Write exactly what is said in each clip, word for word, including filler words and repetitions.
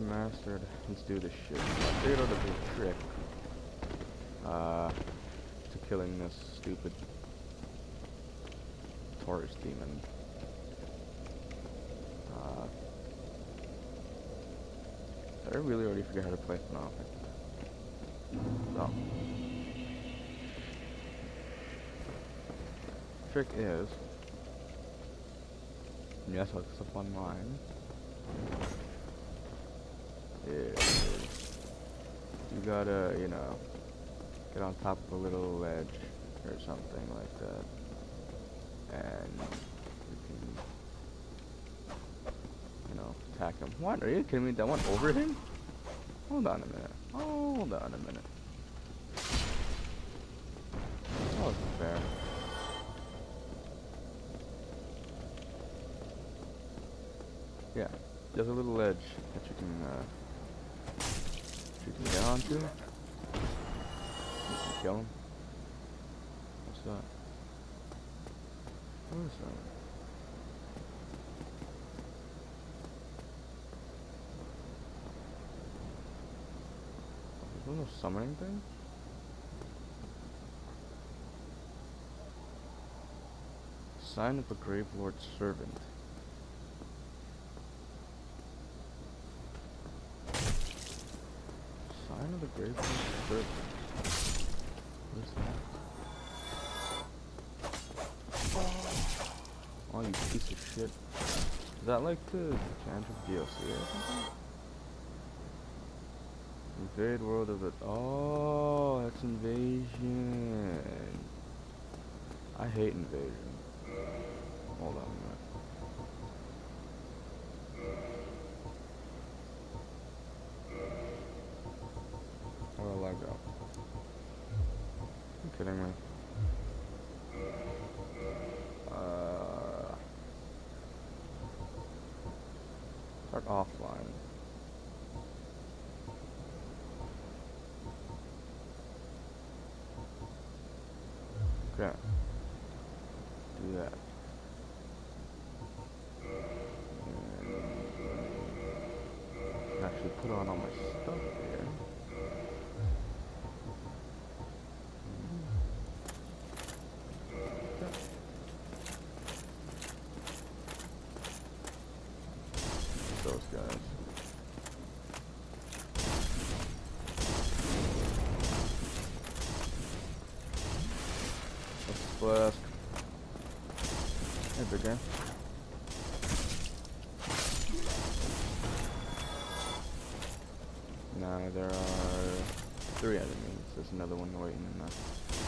Remastered. Let's do this shit. I figured out a big trick. Uh, to killing this stupid Taurus Demon. Uh, did I really already forget how to play? No. So. Trick is, yes, I looked up online. Is you gotta, you know, get on top of a little ledge or something like that, and you can, you know, attack him. What? Are you kidding me? That went over him? Hold on a minute. Hold on a minute. That wasn't fair. Yeah, there's a little ledge that you can, uh, you can get onto. You can kill him. What's that? What is that? Is there no summoning thing? Sign of the Grave Lord's servant. Sign of the Grave Lord's servant. What is that? Oh, you piece of shit. Is that like the Cantrip D L C or something? Invade world of it. Oh, that's invasion. I hate invasion. Hold on a minute. Where will I go? Are you kidding me? Uh, start offline. Okay. Do that. And actually put on all my stuff here. Those guys. Let's flask. Hey, big guy. Nah, there are three enemies. There's another one waiting in there.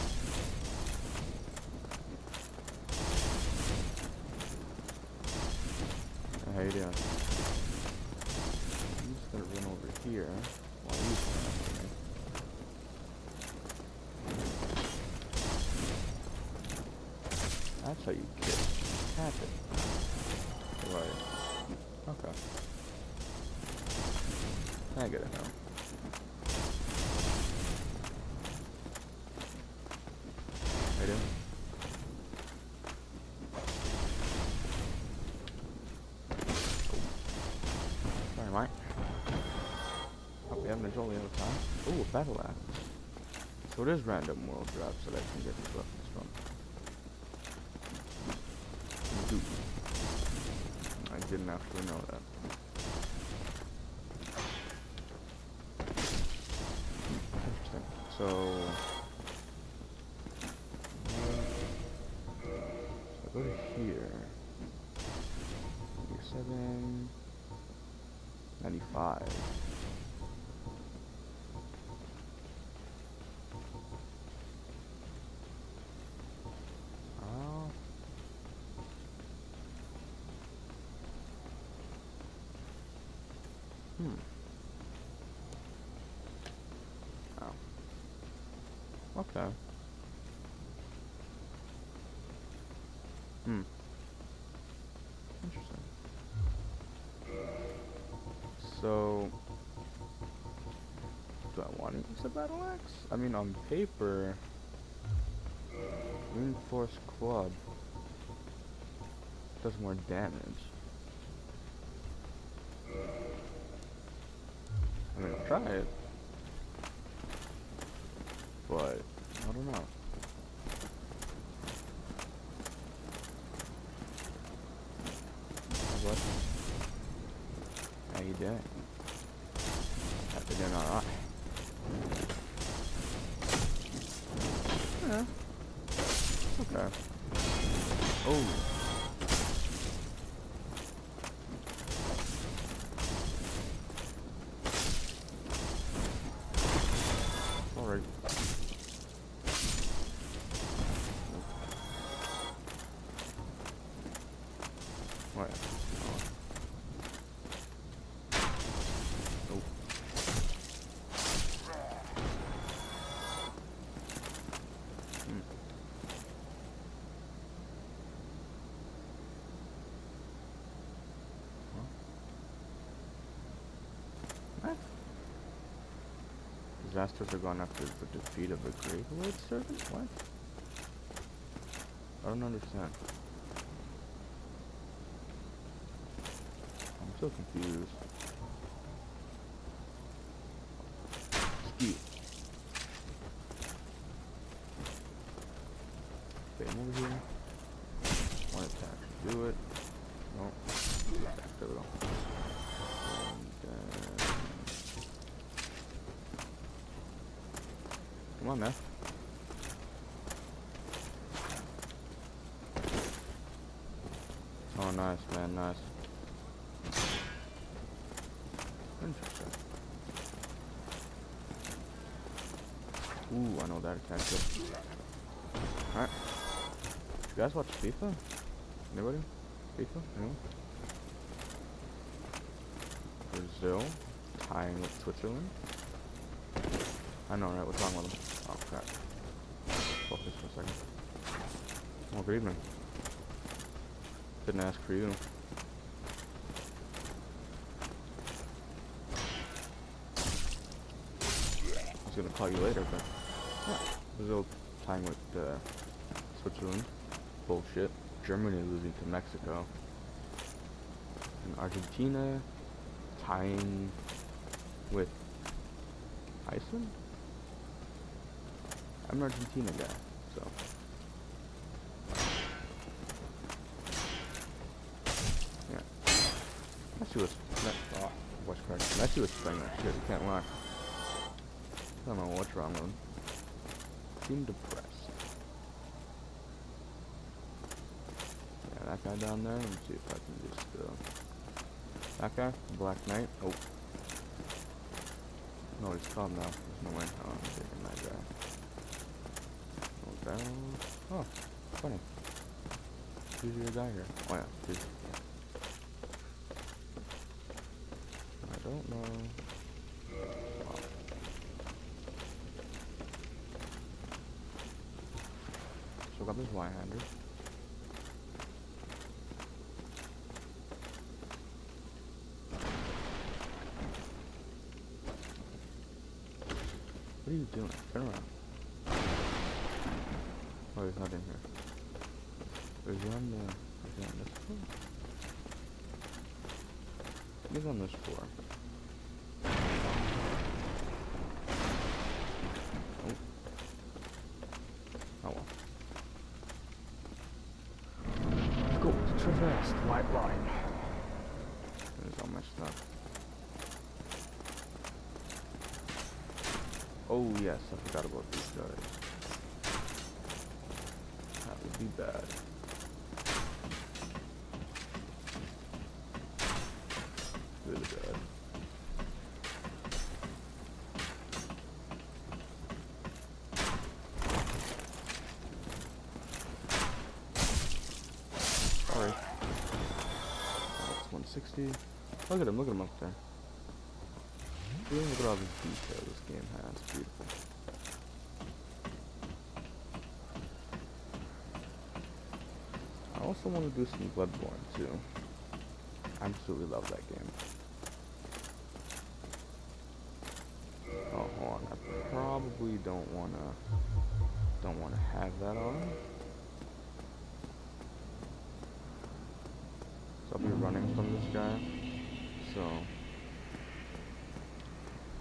Hey, how you doing? I'm just gonna run over here while you come after me. That's how you kill. Tap it. Right. Okay. I get it now. How you doing? Sorry, mate. Hope you haven't enjoyed the other time. Ooh, a battle axe. So it is random world drops that I can get these weapons from. I didn't actually know that. Interesting. So, so I go to here. seven ninety-five. Oh. Hmm. Oh. Okay. Hmm. Interesting. So, do I want to use a battle axe? I mean, on paper, reinforced club does more damage. I mean, I'll try it. But, I don't know. What? How you doing? Have to doing alright. Yeah. Okay. Oh. Alright. What? Oh. Oh. Hmm. Huh? What? Disasters are gone after the defeat of a Grave Lord servant? What? I don't understand. I'm so confused. Ski. Okay, I'm over here. Want it to actually do it. No. There we go. And then... Come on, man. Oh, nice, man, nice. Interesting. Ooh, I know that attack too. Alright. Did you guys watch FIFA? Anybody? FIFA? Anyone? Brazil tying with Switzerland. I know, right? What's wrong with them? Oh, crap. Focus for a second. Oh, good evening. Didn't ask for you. I was gonna call you later, but yeah. Brazil tying with uh, Switzerland. Bullshit. Germany losing to Mexico. And Argentina tying with Iceland? I'm an Argentina guy, so. Yeah. Messi was, oh, voice crack. Messi was playing that shit, you can't lie. I don't know what's wrong with him. Seemed depressed. Yeah, that guy down there, let me see if I can just, uh... that guy? Black Knight? Oh. No, he's calm now. There's no way. Oh, I'm taking that guy. Oh, down. Oh, funny. Who's your guy here? Oh, yeah. He's... I don't know. Wow. So, got this Y-hander. What are you doing? Turn around. Oh, he's not in here. Is he on the... Is he on this floor? He's on this floor. Oh. Oh well. Go to traverse the white line. It's all messed up. Oh yes, I forgot about these guys. That would be bad. Really bad. Sorry. That's one sixty. Look at him, look at him up there. Look at all the detail this game has. Beautiful. I also want to do some Bloodborne too. I absolutely love that game. Oh, hold on. I probably don't wanna don't wanna have that on. So I'll be running from this guy. So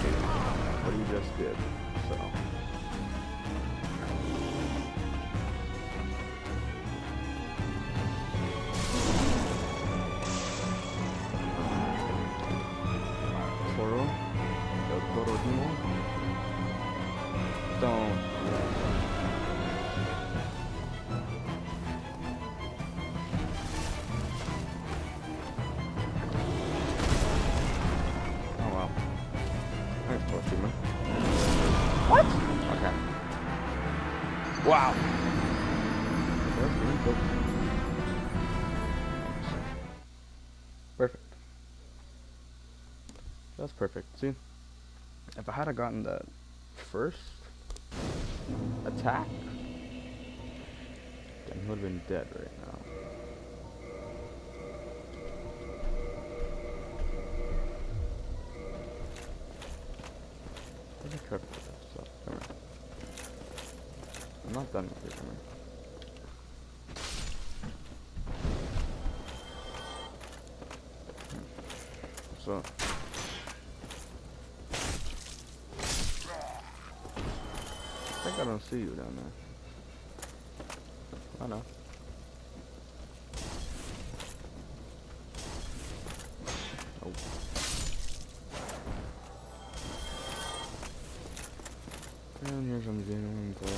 replicate what he just did. So. Toro, the Taurus Demon. Don't. Oh wow. Thanks, Taurus Demon. What? Okay. Wow. Perfect. That's perfect. See, if I had gotten that first attack, then he would have been dead right now. Let me try to put that stuff. Come here. I'm not done with you. Come here. So. I think I don't see you down there. I know. Oh. And here's some demons. Uh,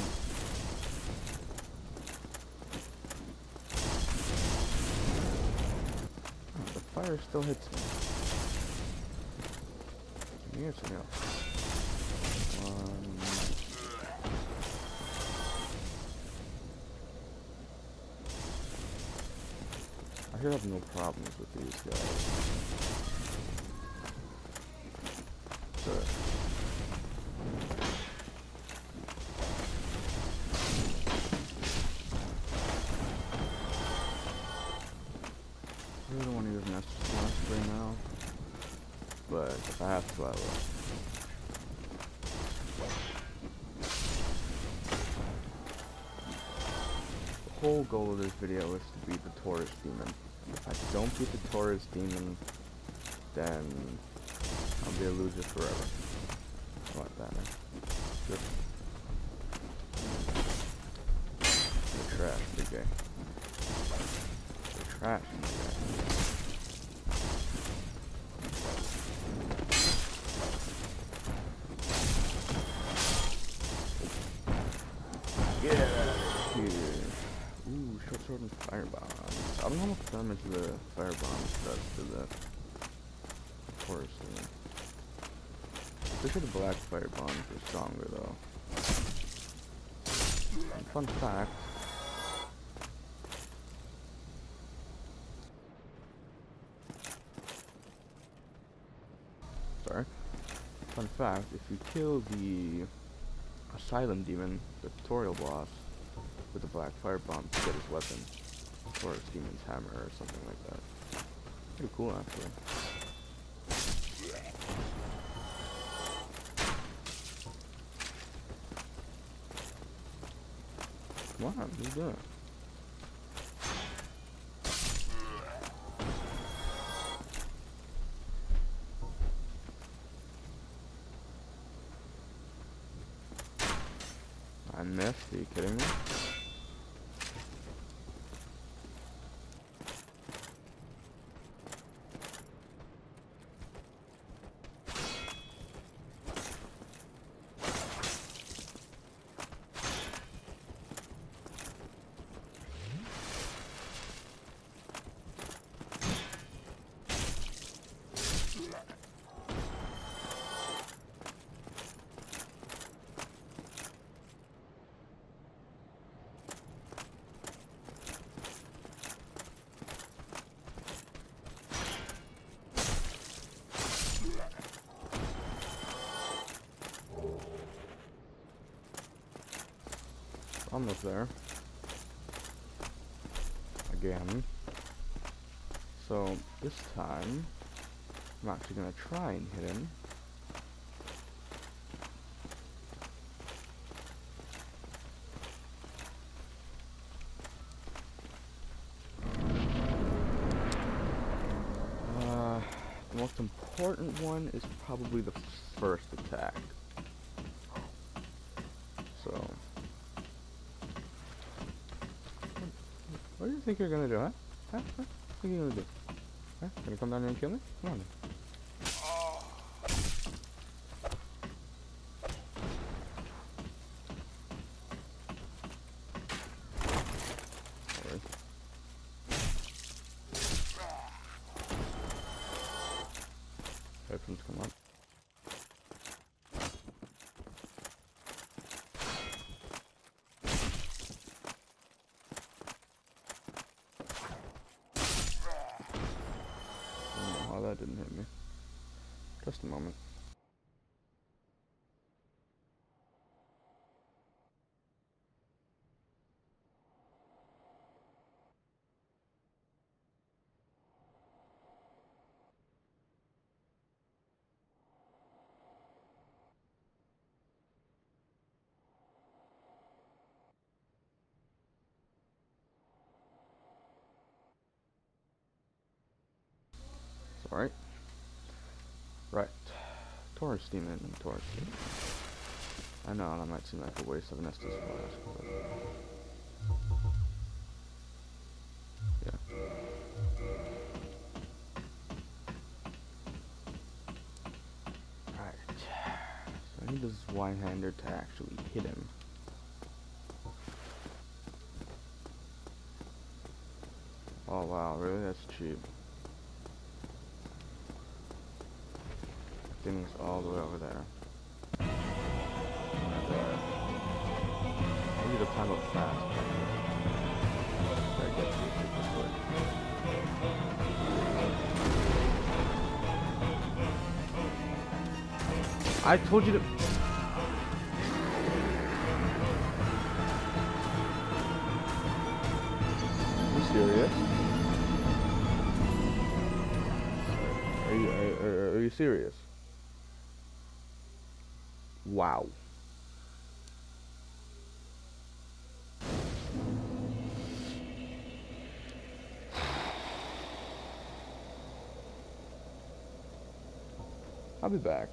oh, the fire still hits me. Here's something else. One. I should have no problems with these guys. So. I really don't want to use Master Spray now, but if I have to, I will. The whole goal of this video is to beat the Taurus Demon. If I don't beat the Taurus Demon, then I'll be a loser forever. I like that, man. Good. You're trash, big guy. You're trash, big guy. Get out of here. Ooh, short sword and fire bombs. I don't know how much damage the fire bombs does to the Taurus Demon. Pretty sure the black fire bombs are stronger though. And fun fact. Sorry. Fun fact, if you kill the Asylum Demon, the tutorial boss, with the black fire bomb to get his weapon, or his demon's hammer or something like that. Pretty cool actually. Come on, what are you doing? I missed, are you kidding me? Almost there. Again. So this time, I'm actually gonna try and hit him. Uh, the most important one is probably the first attack. So, what do you think you're gonna do, huh? Huh? Huh? What are you gonna do? Huh? Gonna come down here and kill me? Come on then. Headphones come up. Oh, that didn't hit me. Just a moment. It's alright. Right. Taurus Demon and Taurus Demon. I know that might seem like a waste of an Estus flask, but yeah. Right. So I need this one-hander to actually hit him. Oh wow, really? That's cheap. Demon's all the way over there. Right there. I need to time up fast. Gotta get to it super quick. I told you to. Are you serious? Are you are, are, are you serious? Wow. I'll be back.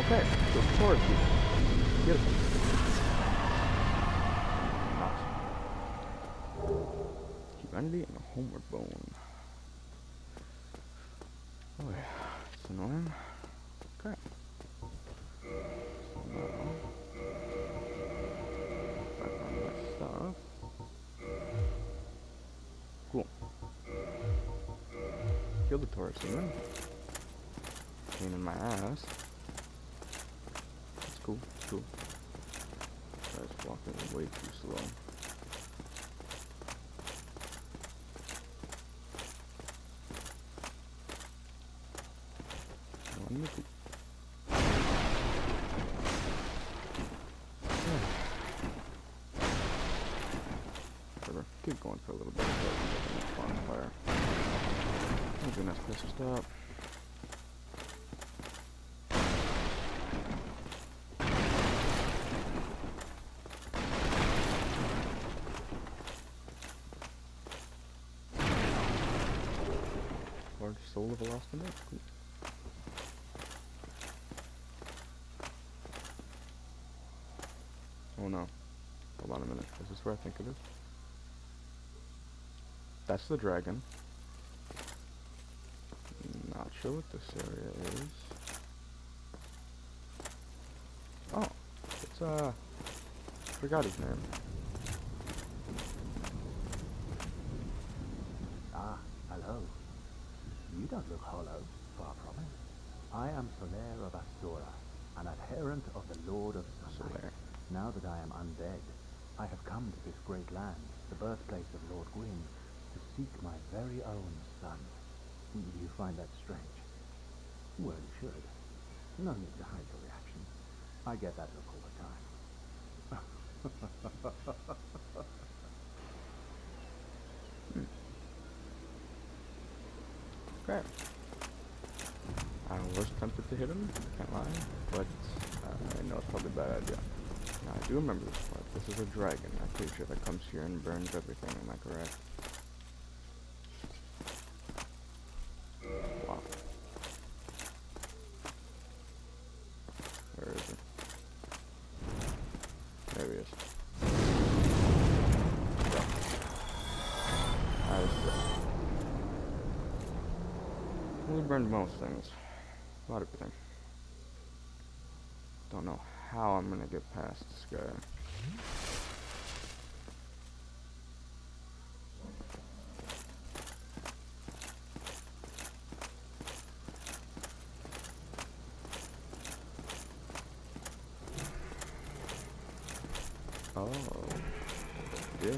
Okay, so Taurus Demon. Beautiful. Nice. Humanity and a homeward bone. Oh yeah, it's annoying. Okay. So now, back on my stuff. Cool. Kill the Taurus Demon. Pain in my ass. It's cool, it's cool. Guy's walking way too slow. One cool. Whatever. Keep going for a little bit until we get the next bonfire. Oh goodness, please stop. Large soul of a lost index? Cool. Oh no. Hold on a minute. Is this where I think it is? That's the dragon. Not sure what this area is. Oh, it's uh, forgot his name. Ah, hello. You don't look hollow, far from it. I am Solaire of Astora, an adherent of the Lord of Sunlight. Solaire. Now that I am undead, I have come to this great land, the birthplace of Lord Gwyn, to seek my very own son. Do you find that strange? Well, you should. No need to hide your reaction. I get that look all the time. Okay. I was tempted to hit him, can't lie, but uh, I know it's probably a bad idea. Now, I do remember this part. This is a dragon, I'm pretty sure, that comes here and burns everything, am I correct? Wow. Where is it? There he is. Yeah. I was good. We burned most things. Not everything. Don't know how I'm gonna get past this guy. Oh, yeah.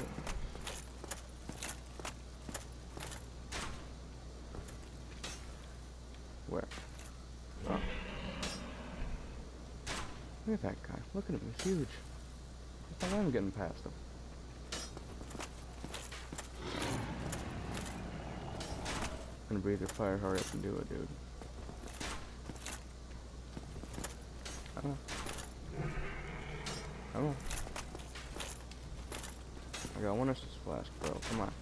Where? Oh. Look at that guy. Look at him. He's huge. I thought I'm getting past him. Gonna breathe your fire. Hurry up and do it, dude. Come on. Come on. I got one Estus flask, bro. Come on.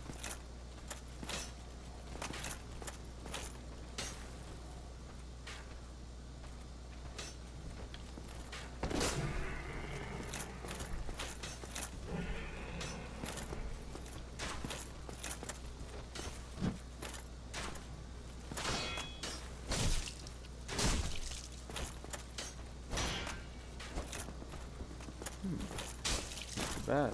Hmm. Not too bad.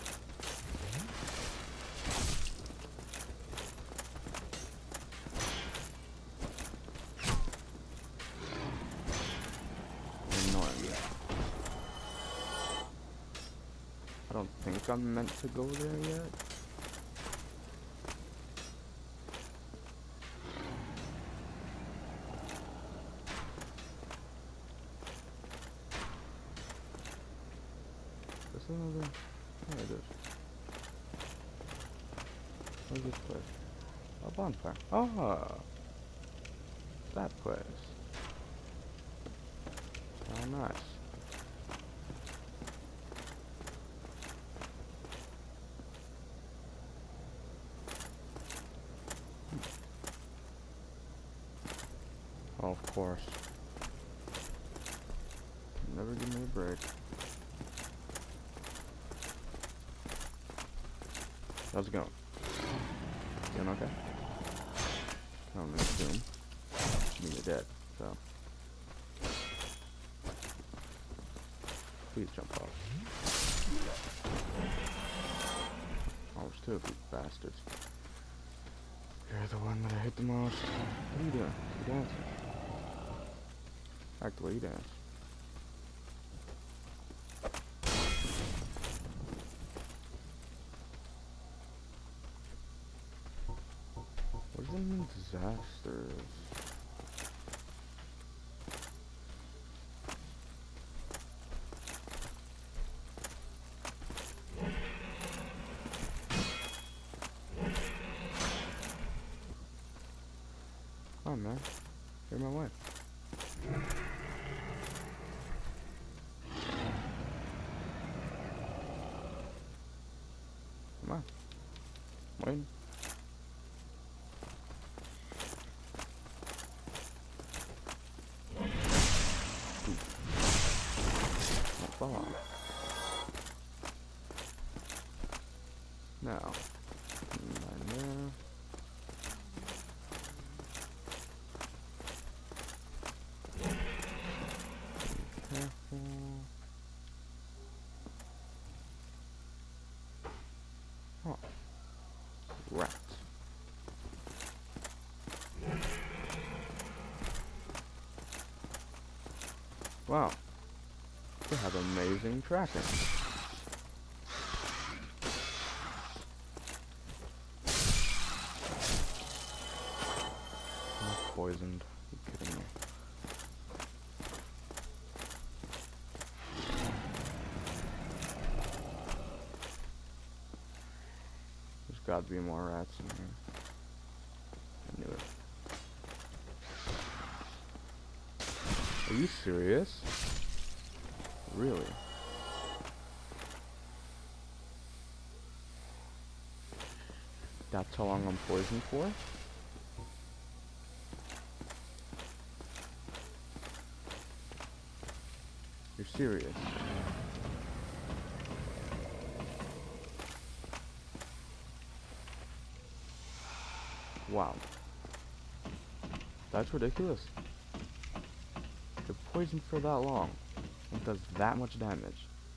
I don't think I'm meant to go there yet. This another? There it is. Where's this place? A bonfire. Oh! That place. Oh, nice. Oh, of course. Never give me a break. How's it going? Doing okay? I don't assume. I mean, you're dead, so. Please jump off. Oh, there's two of you bastards. You're the one that I hate the most. What are you doing? You dancing? Act the way you dance. What does that mean, disasters? Come on, man. You're my way. Come on. Wait. Not fall off. Now. Right there. Careful. Oh. Rats. Wow. They have amazing tracking. I'm poisoned. Are you kidding me? There's got to be more rats in here. I knew it. Are you serious? Really? That's how long I'm poisoned for? You're serious? Wow. That's ridiculous. You're poisoned for that long. It does that much damage.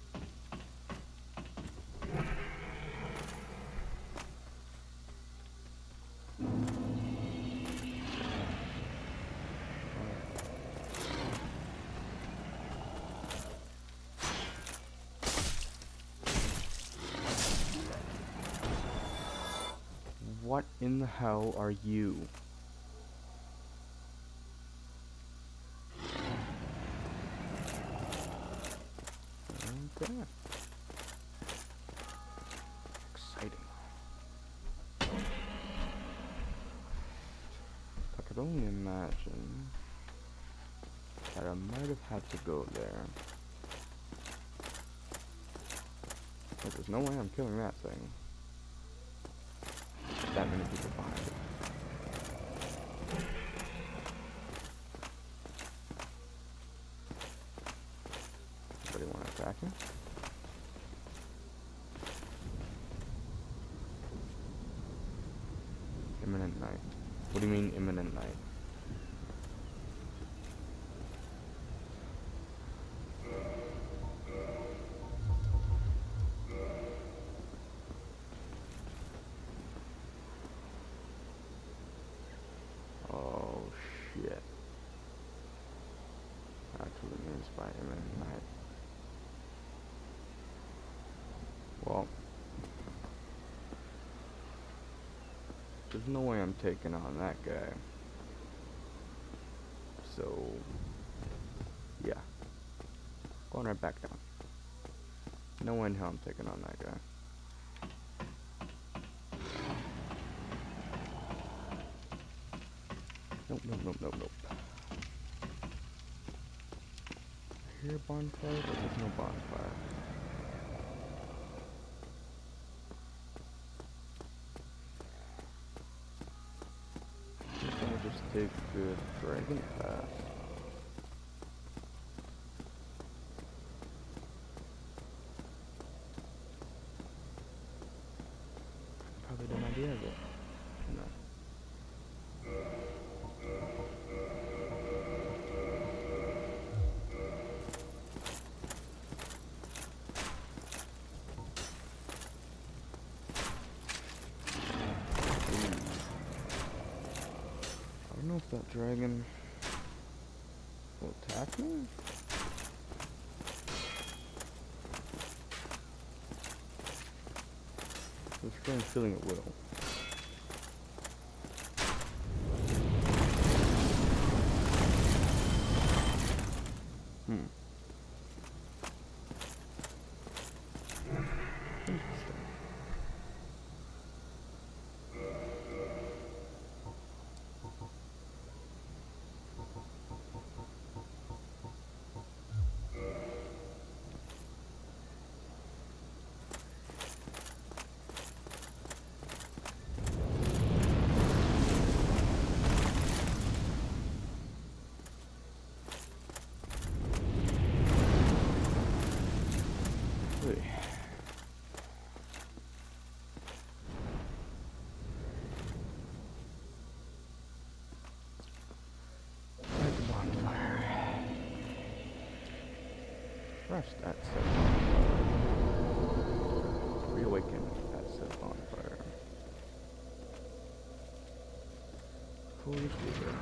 What in the hell are you? Okay. Exciting. I could only imagine that I might have had to go there. But there's no way I'm killing that thing. That many people behind it. Anybody want to attack him? Imminent night. What do you mean imminent night? Oh shit. That's what it means by imminent night. Well, there's no way I'm taking on that guy. So, yeah. Going right back down. No way in hell I'm taking on that guy. Nope, nope, nope, nope, nope. I hear a bonfire, but there's no bonfire. I'm gonna just take the dragon path. don't know if that dragon will attack me. I have a strange feeling it will. Hmm. Interesting. Hey. Light the bonfire. Rest at said bonfire. Reawaken at said bonfire. Foolish leader.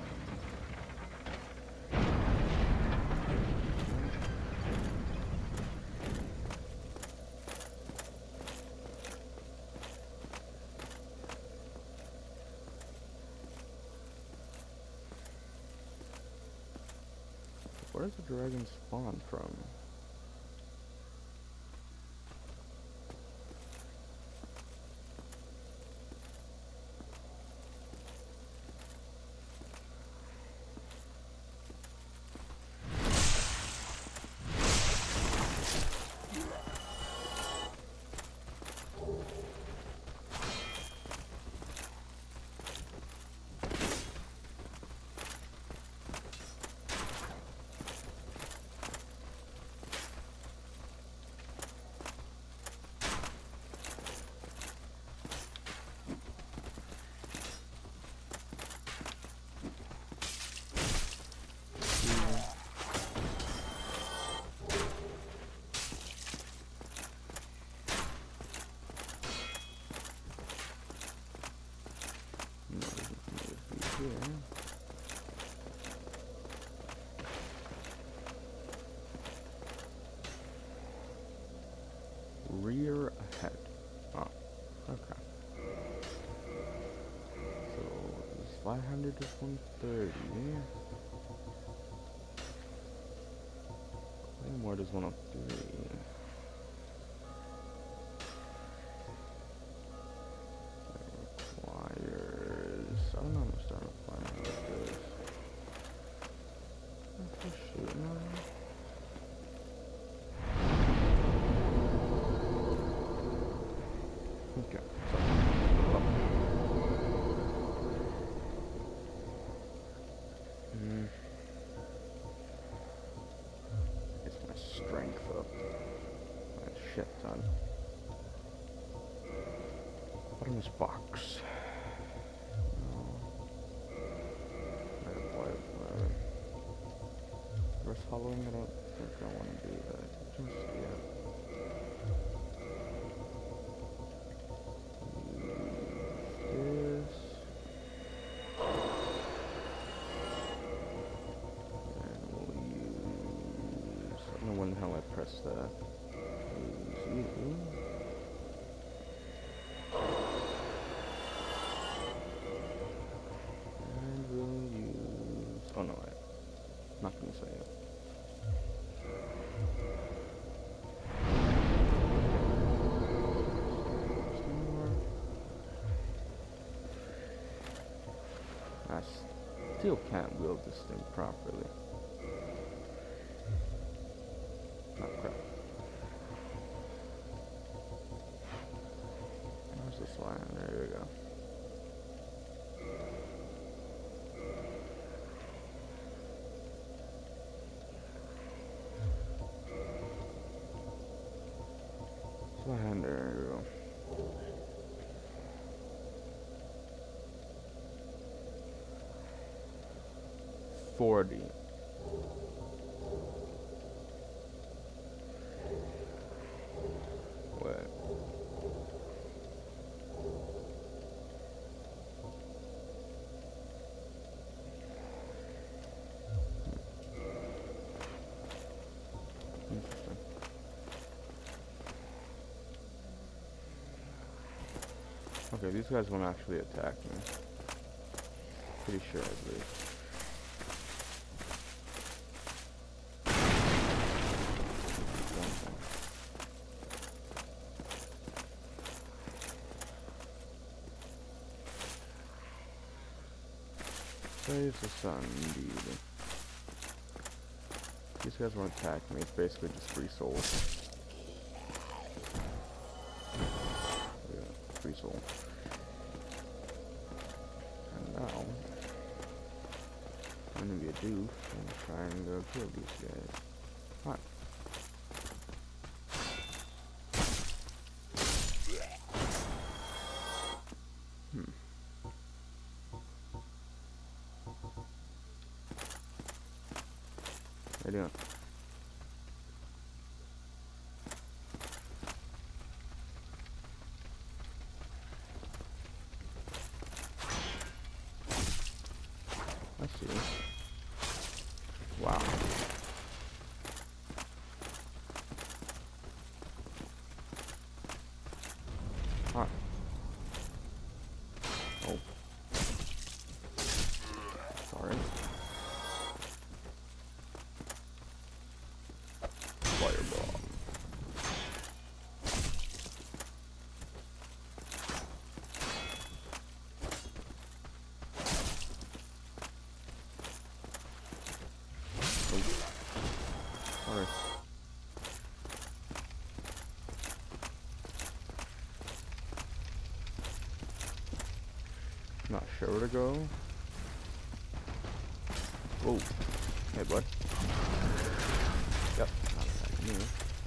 Where does the dragon spawn from? Rear ahead. Oh, okay. So this five hundred is one thirty. And where does one oh three? Requires. I don't know how much that requires with this. That's a shoot now. Okay, so up. Mm. It's my strength up. My shit ton. What in this box? No. I apply uh, reverse hollowing. I don't think I want to do that just yet. Press that. Use you. And we'll use. Oh no, wait. Not gonna say it. I still can't wield this thing properly. Oh crap. Where's this line? There we go. Slide, there we go. Forty. Okay, these guys won't actually attack me. Pretty sure, I believe. Praise the sun, indeed. These guys won't attack me. It's basically just free souls. Yeah, free soul. And now, I'm gonna be a doof and try and go kill these guys. Alright. Hmm. How you doing? I see. Wow. Huh. Oh. Sorry. Fireball. Sorry. Not sure where to go. Whoa. Hey, bud. Yep. Not attacking me.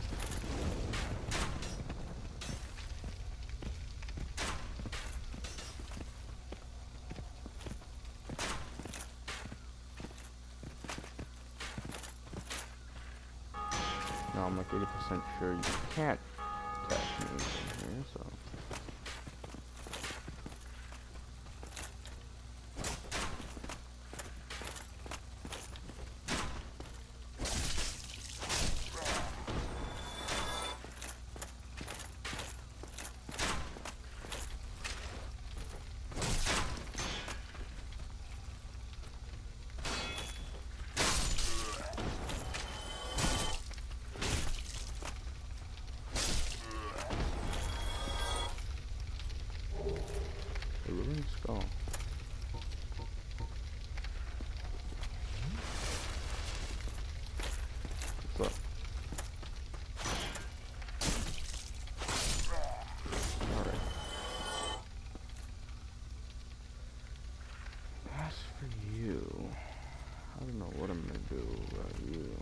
Now I'm like eighty percent sure you can't attack me from here, so. The ruined skull. What's up? Alright. As for you, I don't know what I'm gonna do about you.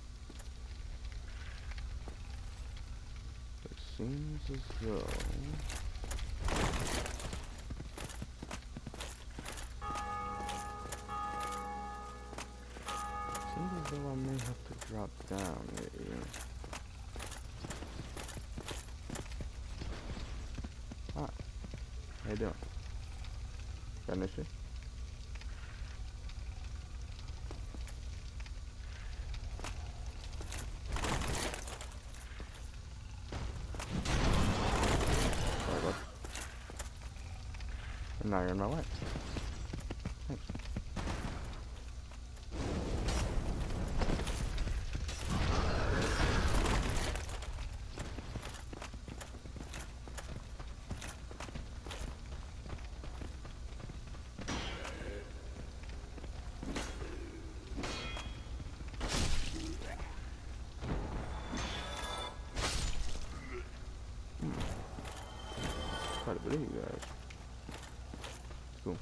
It seems as though seems as though I may have to drop down here. Ah, how you doing? Got an issue? Sorry, bud. And now you're in my way. Thanks. Quite a bit of you guys. Cool.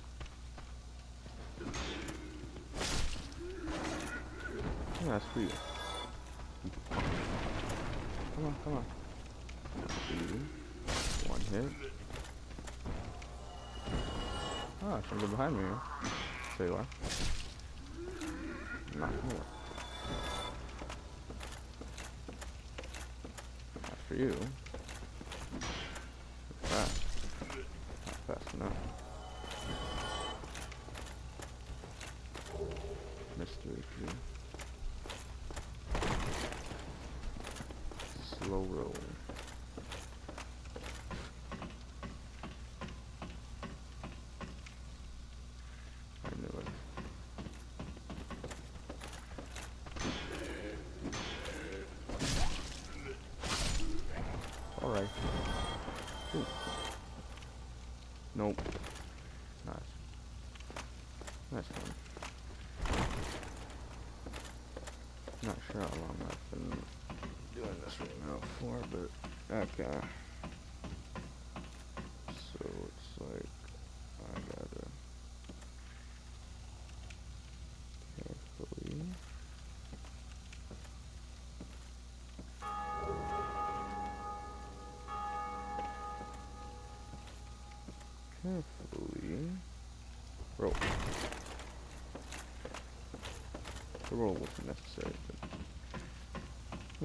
Yeah, that's for you. Come on, come on. Two. One hit. Ah, something behind me here. There you are. Not more. That's for you. Fast. Not fast enough. Mystery key. Slow roll. Nope. Nice. Nice one. Not sure how long I've been doing this right now for, but okay. So it's like I gotta carefully carefully roll. The roll wasn't necessary, but yeah.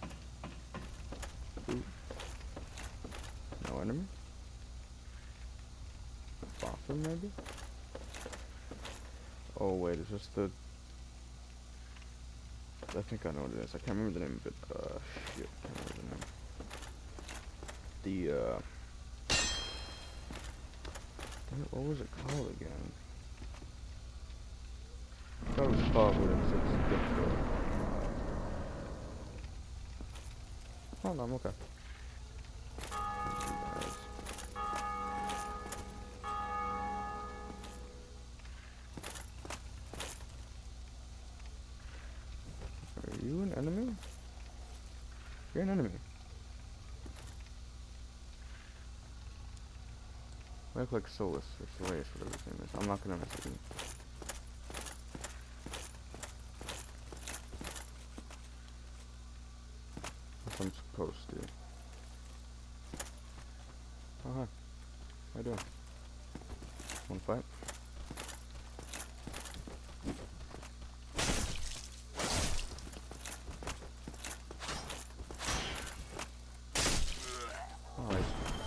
Ooh. No enemy? Bathroom maybe? Oh wait, it's just the... I think I know what it is. I can't remember the name of it. Uh, shit, I can't remember the name. The, uh... what was it called again? I thought it was called, but it's, it's different. Oh no, I'm okay. Are you an enemy? You're an enemy. I look like Solus or Solace, whatever his name is. I'm not gonna mess with you. Unless I'm supposed to. Oh hi. How you doing? Wanna fight? Alright.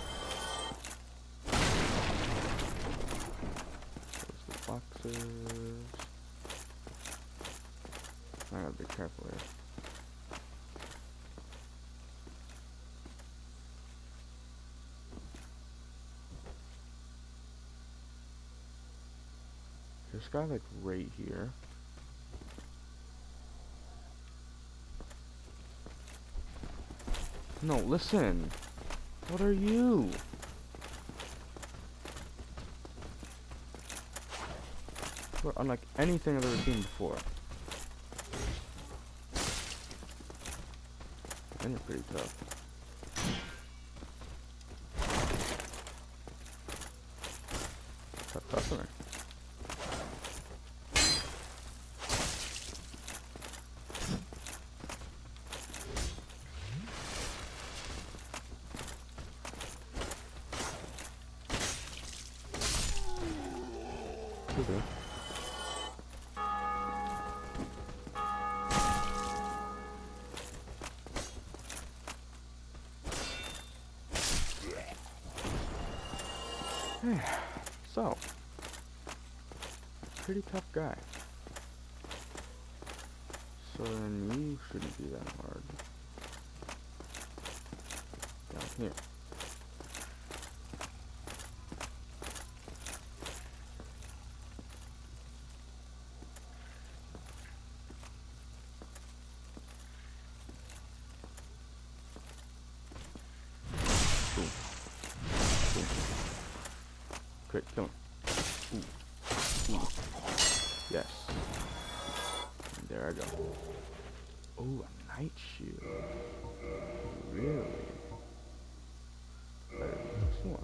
There's the boxes. I gotta be careful here. There's a guy like right here. No, listen. What are you? We're unlike anything I've ever seen before. And you're pretty tough. Tough customer. Okay. So, pretty tough guy. So then you shouldn't be that hard. Down here. Boom. Boom. Great, kill him. Ooh. Ooh. Yes. And there I go. Oh, a night shield. Really? Better than this one.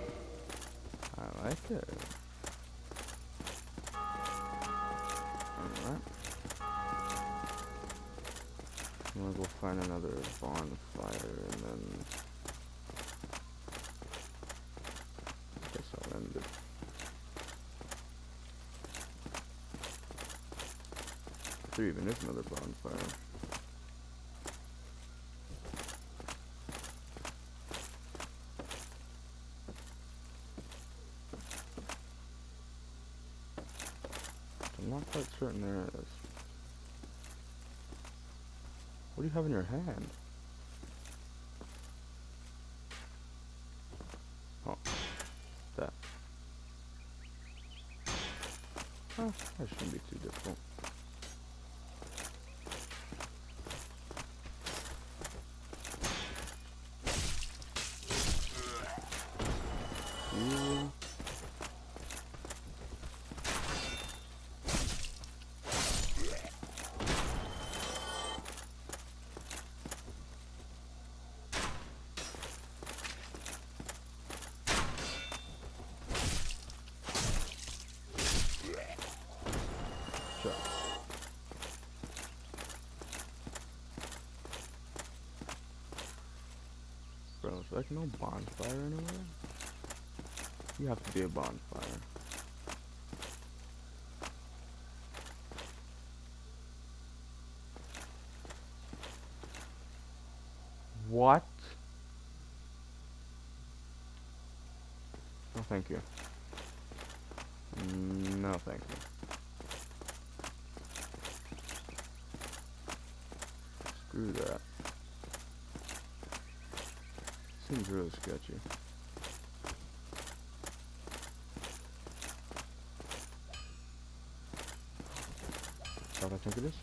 I like it. Alright. I'm gonna go find another bonfire and then I guess I'll end it. There even is another bonfire. I'm not quite certain there is. What do you have in your hand? Oh, that. Oh, that shouldn't be too difficult. You chest. Bro, is there like no bonfire anywhere? You have to be a bonfire. What? No, thank you. No, thank you. Screw that. Seems really sketchy. Is that what I think it is?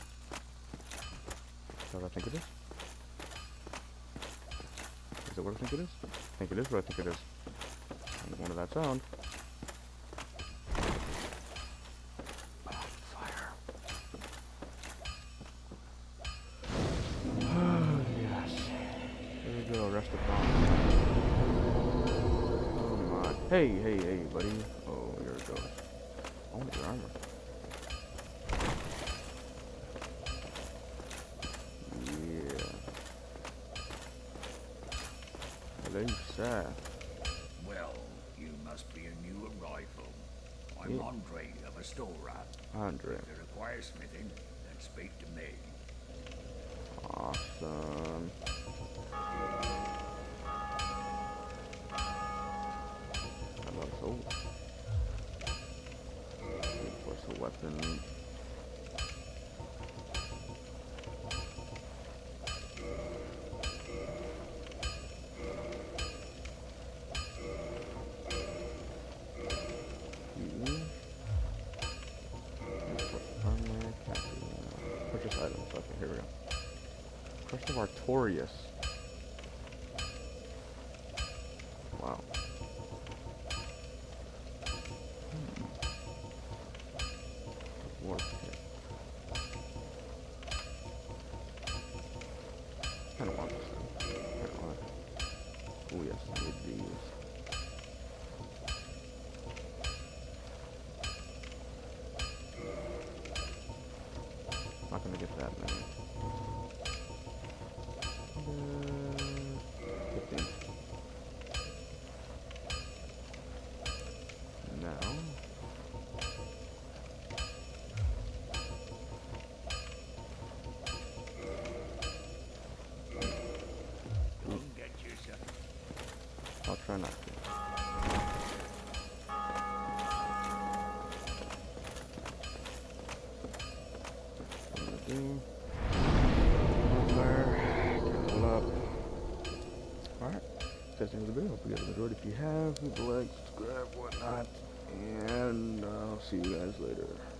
Is that what I think it is? Is that what I think it is? I think it is what I think it is. I don't want that sound. Oh, fire. Oh, yes. There we go, rest upon. Oh my. Hey, hey, hey, buddy. Oh, here it goes. I want your armor. Sad. Well, you must be a new arrival. I'm Yeah. Andre of Astoria. Andre. If you require smithing, then speak to me. Awesome. I love soul. What's the weapon? Here we go. Crest of Artorias. Wow. Hmm. Warp kit. Kinda want this thing. Kinda want it. Oh yes, I need these. Not gonna get that many. fifteen. Now. Don't get yourself. I'll try not to. Do. Fire. Careful up. Alright. Testing of the video. Hope you guys enjoyed. If you have, leave a like, subscribe, whatnot. And I'll see you guys later.